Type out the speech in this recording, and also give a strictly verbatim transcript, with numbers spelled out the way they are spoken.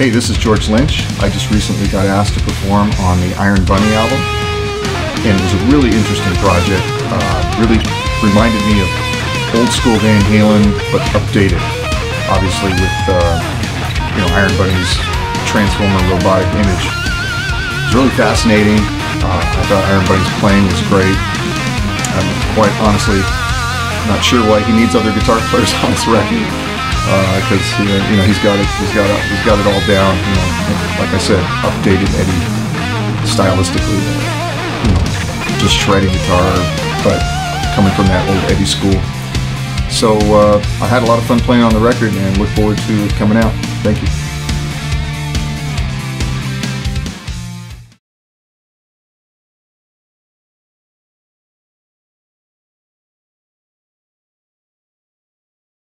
Hey, this is George Lynch. I just recently got asked to perform on the Iron Bunny album, and it was a really interesting project. Uh, really reminded me of old school Van Halen, but updated, obviously with uh, you know Iron Bunny's transformer robotic image. It was really fascinating. Uh, I thought Iron Bunny's playing was great. I'm quite honestly not sure why he needs other guitar players on this record. Because uh, you know he's got it, he's got it, he's got it all down. You know, like I said, updated Eddie stylistically. You know, just shredding guitar, but coming from that old Eddie school. So uh, I had a lot of fun playing on the record, and look forward to it coming out. Thank you.